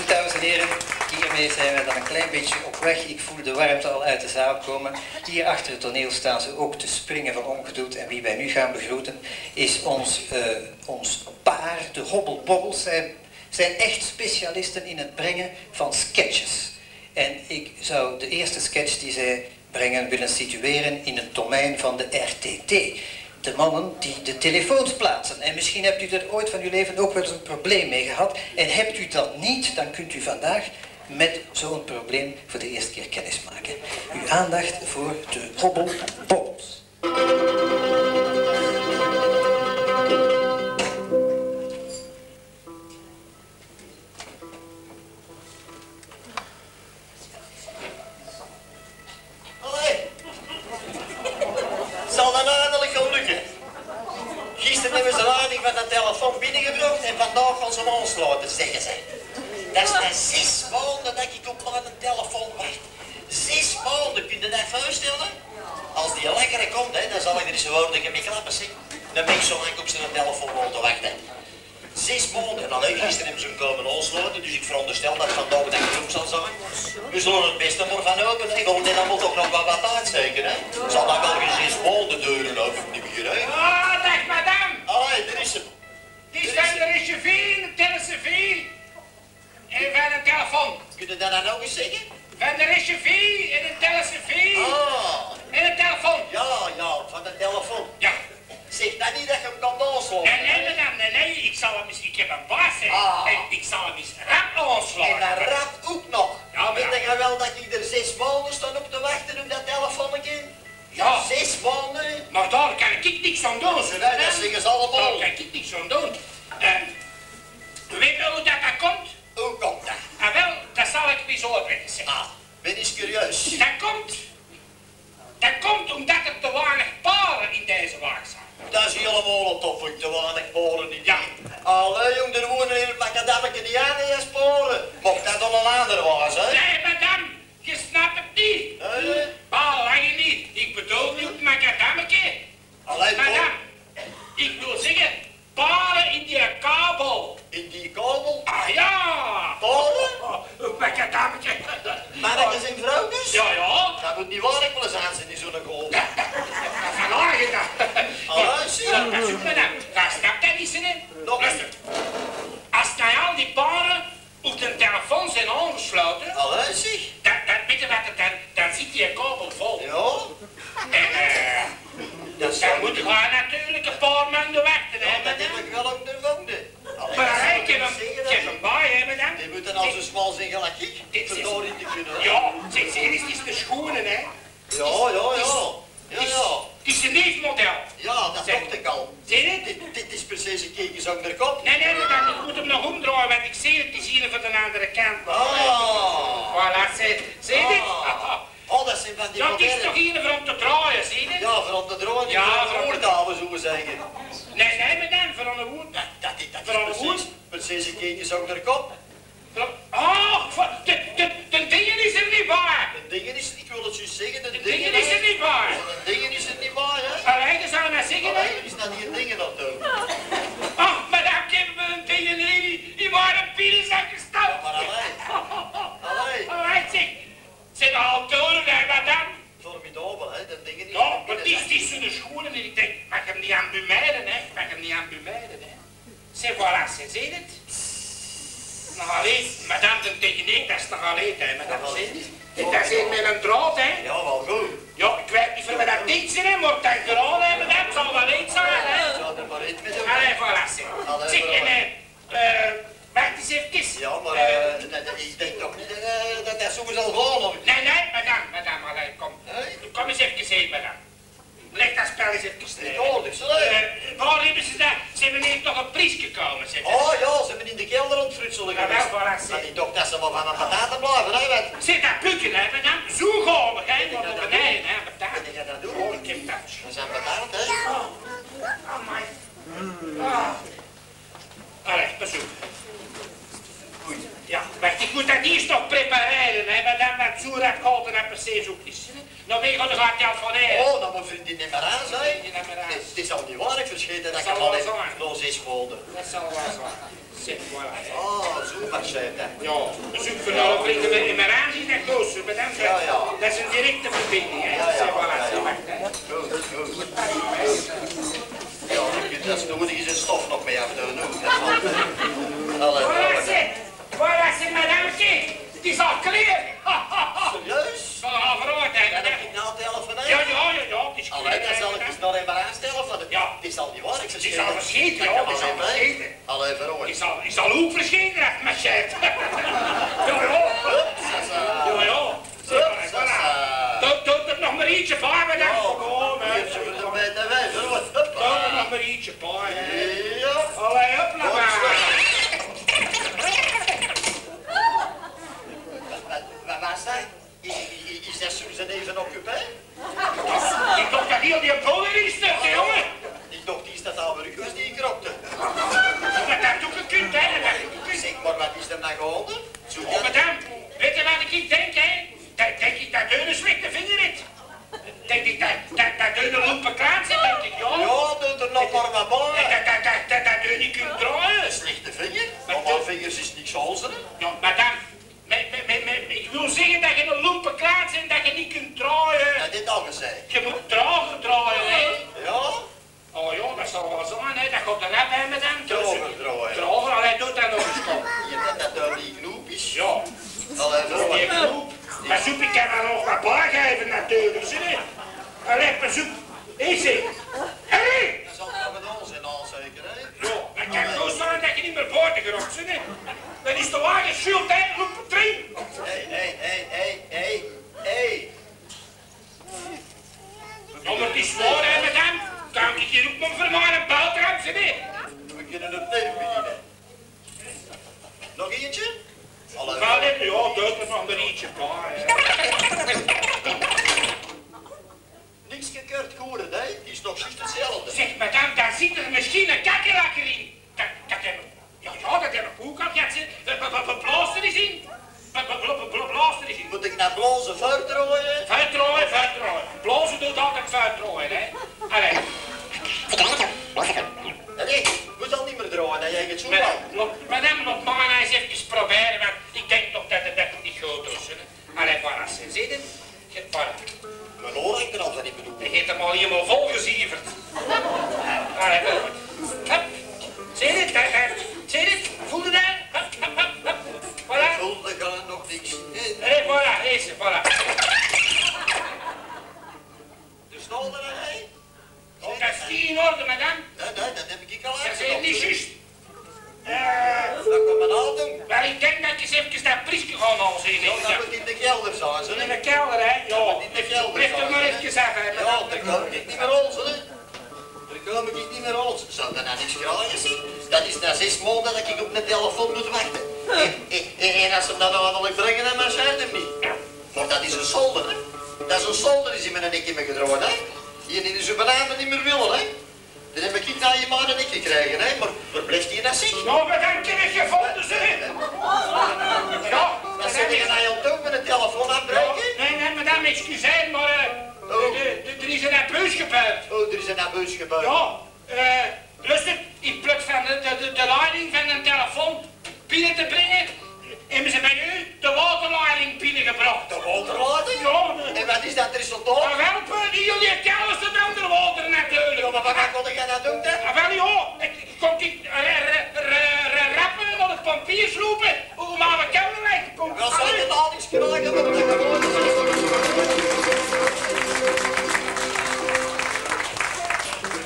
Goed, dames en heren, hiermee zijn we dan een klein beetje op weg. Ik voel de warmte al uit de zaal komen. Hier achter het toneel staan ze ook te springen van ongeduld. En wie wij nu gaan begroeten is ons paar, de Hobbelbobbels. Zij zijn echt specialisten in het brengen van sketches. En ik zou de eerste sketch die zij brengen willen situeren in het domein van de RTT. De mannen die de telefoons plaatsen. En misschien hebt u er ooit van uw leven ook wel eens een probleem mee gehad. En hebt u dat niet, dan kunt u vandaag met zo'n probleem voor de eerste keer kennis maken. Uw aandacht voor de Hobbelbobbels. Zal dat eindelijk gaan lukken? Gisteren hebben ze een lading van de telefoon binnengebracht en vandaag gaan ze hem aansluiten, zeggen ze. Dat is na 6 maanden dat ik op aan een telefoon wacht. 6 maanden, kun je dat voorstellen? Als die lekkere komt, hè, dan zal ik er eens woorden mee klappen, zeg. Dan ben ik zo lang op zijn telefoon te wachten. 6 maanden, en dan gisteren hebben ze hem komen aansluiten, dus ik veronderstel dat vandaag dat genoeg zal zijn. We zullen het beste maar van open, hè. Want dan moet toch nog wat uitsteken, hè. Zal dat wel geen 6 maanden deuren open niet meer, hè. Ah, dag madame. Allee, daar is hem. Die zijn er is je veel, tel is je veel. En van een telefoon. Kun je dat dan nog eens zeggen? Van er is je veel en een tel is je veel. Ah. En een telefoon. Ja, van de telefoon. Ja. Zeg dat niet dat je hem kan aansluiten. Nee, madame, nee, ik zal hem eens, ik heb een baas, hè. Ah. En ik zal hem eens rap En aansluiten. dat rap ook nog. Ja, maar- Weet je wel dat ik er 6 maanden sta op te wachten op dat telefoonnetje? Ja. 6 maanden. Maar daar kan ik niks aan doen, zo. Nee, dat zeggen ze allemaal. Daar kan ik niks aan doen. Weet je hoe dat komt? Hoe komt dat? Ah, wel, dat zal ik eens uitleggen. Ah, ben eens curieus. Dat komt omdat er te weinig paren in deze wagen zijn. Dat is helemaal tof, te weinig poren niet. Ja. Allee, jong, er wonen in het macadammetje die aan in sporen. Mocht dat dan een ander was, hè? Nee, madame, je snapt het niet. Nee. Lang je niet. Ik bedoel niet macadammetje. Allee, Madame, ik wil zeggen, paren in die kabel. in die kabel. Ah ja. Paren? Macadammetje. Mannetjes en vrouwtjes? Ja. Dat moet niet waar ik wel eens aan zijn in zo'n golf. Vandaag is dat. Allee, zie je. Madame, daar snapt dat niet zin in. Nog eens. Luister. Als nou al die paren op de telefoon zijn aangesloten, Allee, zeg. weet je wat het dan zit die kabel vol. Ja. En Dat dan moet je natuurlijk een paar maanden wachten, hè, dat heb madame. ik wel ondervonden. Allee, Maar ik ik zou heb zeggen hem, dat ik heb hem bij, hè, madame. die moeten al zo smal zijn gelijk ik. Dit is- Verdorie te kunnen. hè. Ja, zeg, het is de schoenen, hè. Ja. Het is een nieuw model. Ja, dat Zeg. dacht ik al. Zie je het? Dit is precies een keekje zo de kop. Nee, madame, ik moet hem nog omdraaien, want ik zie het, het is hier van de andere kant. Ah. Voilà, zie je dit? Oh, dat zijn van die Dat is toch moderne. hier voor om te draaien, zie je het? Ja, voor op de drone, Ja, ja, voor op de- woordhaven, zo zeggen. Nee, madame, voor een woord. Dat Vooral is goed. precies een keekje zo de kop. De dingen is er niet waar. De dingen is, ik wil het zo zeggen, De dingen is er niet waar. De dingen is het niet waar, hè? Allee, dat zou je maar zeggen, hè? Alleen is dat hier dingen aan doen. Ach, madame, ik heb een dingen die waren pielenzak gestopt. Maar alleen. Allee, zeg. Zijn al toren, hè, madame? Formidabel, hè? De dingen is. Ja, maar het is zo'n schoenen en ik denk, mag hem niet aan bemijden, hè? Mag hem niet aan bemijden, hè? Zeg, voilà, zie je het? Nog alleen, madame, de techniek, dat is nog alleen, hè, madame, zie je het? Dat is met een draad, hè? Ja, wel goed. Ja, ik weet niet voor wat dat iets in, hè, maar dat draad, hè, madame, het zal wel iets zijn, hè? Ja, er maar iets mee doen. Allee, voilà, zeg. Allee, Zeg, voilà. en, wacht eens even. Ja, maar ik denk toch niet dat dat zo zal gaan, of? Nee, madame, allee, kom. Kom eens even heen, madame. Leg dat spel eens even neer. Natuurlijk, zo, hè? Waar hebben ze dat? Ze hebben hier toch een prijs gekomen, zeg. Oh ja, ze hebben in de kelder ontfrutselen Ja, wel, geweest. voilà, zeg. Maar die dacht dat ze wel van een pataten blijven, hè, wat? Zit dat plukken, hè, madame? Zo galig, hè, maar op beneden, hè, Wat betaald. ga je dat doen? Oh, ik heb dat. We zijn betaald, hè? Oh, my. Allee, bezoek. Ja, wacht, ik moet dat eerst nog prepareren, hè, madame, want zo dat gaat er precies ook niet. Nou, weet je, dan gaat hij al van hier. Oh, dan moet vriendin niet meer aan zijn. Vriendin niet meer aan. Het is al niet waar, ik verscheten dat ik Zal hem al wel heb zijn. los is geworden. Dat zal wel zijn. Zeg, voilà. Hè. Oh, zo machine. Ja, bezoek van alle vrienden in mijn aanzien en klooster, bedankt. Ja, ja. Dat is een directe verbinding, hè. Ja, ja. Zeg, voilà, Ja, zeg, ja. wacht, hè. Goed, goed. Ja, dat is nodig is een stof nog mee af te doen. Voilà, zeg. Voilà, zeg, madameke. Het is al clear. Serieus? Van een verhoord, hè. Ja, dat ik nou telefoneer. Ja, het is Allee, clear. dan zal ik eens nog even aanstellen van het. Ja. Het is al niet waar, ik Het is al verscheten, ja, het is al verscheten. Allee, verhoor. Het is al ook verschenen, mijn chef. Ja, ja. Doe er nog maar ietsje bij, maar dan. Kom, hè. Doe er nog maar ietsje bij, hè. Ja. Allee, op naar maar. Wat was dat? Is dat Susan even occupé? Ik dacht dat heel die boller is, hè, jongen. Ik dacht, die is dat al weer was die ik kropte. Dat dat ook gekund, hè. Dat ook gekund. Zeg, maar wat is er nou gehouden? Oh, madame, weet je wat ik denk, hè? Denk ik dat deuren slechte vinger het. Denk ik dat deuren lopen klaar zijn, denk ik, ja. Ja, doe er nog maar wat bij. Dat deur niet kunt draaien. Een slechte vinger? Normaal vingers is niks holzen. Ja, madame, ik wil zeggen dat je een lopen klaar bent, dat je niet kunt draaien. Ja, dit al gezegd. Je moet trager draaien, hè. Ja? Oh ja, dat zal wel zijn, hè. Dat gaat er net bij, madame. Trager draaien. Trager, allee, doe dat nog eens, kom. Je bent dat daar die knoep is. Ja. Allee, Die knoop. Maar zoek, ik kan er nog wat bijgeven natuurlijk, zie je? Allee, maar zoek. Is het? Hé! Dat zal wel met ons in al zeker, hè? Ja, dan kan het zo zijn dat je niet meer buiten geraakt, zie je? Dat is de wagen schuld, hè? Loop op drie. Hey. Ja, maar het is waar, hè, madame? Kan ik hier ook nog voor maar een boterham, zie je? We kunnen opnieuw beginnen. Nog eentje? Allee, Ga dit, ja, doe er nog een ietsje bij, niks gekeurd geworden, hè? Die is nog juist hetzelfde. Zeg, madame, daar zit er misschien een kakkerlakker in. Dat heb ik... Ja, dat heb ik ook al gehad, zeg. Blaaster is in. Blaaster is in. Moet ik naar blozen voortrooien? Vuitdraaien. Blazen doet altijd vuitdraaien, hè. Allee. Nee, moet al niet meer draaien, hè? Jij gaat zo lang. Madame, laat maar eens even proberen, want ik denk nog dat het niet goed is, hè. Allee, voilà, ze zitten. Voilà. Mijn oor hangt er al van niet bedoeld. Je hebt hem al helemaal volgezieverd. Allee, goed. Hup. Zie je dit? Zie je dit? Voel je dat? Hup. Voilà. Voelde gaan nog niks. Hé, voilà, deze, voilà. De snolder, hè? Oh, dat is niet in orde, madame. Nee, dat heb ik al Dat is niet juist. Dat kan men al doen. Wel, ik denk dat ik eens even dat priesje ga aanzien. Ja, dat moet in de kelder zijn, ze. In de kelder, hè? Ja, in de kelder. blijf er maar even af, hè? Ja, daar kom ik niet meer ons, hè. Daar kom ik niet meer ons. Zou dat nou niks graaien zien? Dat is na 6 maanden dat ik op de telefoon moet wachten. En als ze hem dan uiteindelijk brengen, dan zijn ze hem niet. Maar dat is een solder, hè. Dat is een solder, die ze met een nekje mee gedroogd, hè. Die is zijn bananen niet meer willen, hè. Dat heb ik na je maand en ik gekregen, hè. Maar waar blijft die naar zich? Nou, we gaan teruggevonden, zeg. Ja, Dan zit je naar je ook met een telefoon aanbreken? Nee, madame, excuseer, maar er is een abuis gebeurd. Oh, er is een abuis gebeurd. Ja, luister, in plaats van de leiding van een telefoon binnen te brengen, hebben ze bij u de waterleiding binnengebracht. De waterleiding? Ja. En wat is dat resultaat? Maar helpen, die jullie kennen ze dan de water natuurlijk. Ja, maar wat kon ik dat doen dan? Wel ja, ik kon die rappen naar het pampiersloepen om aan de kelder weg te komen. Wel, zou je het al niks krijgen, maar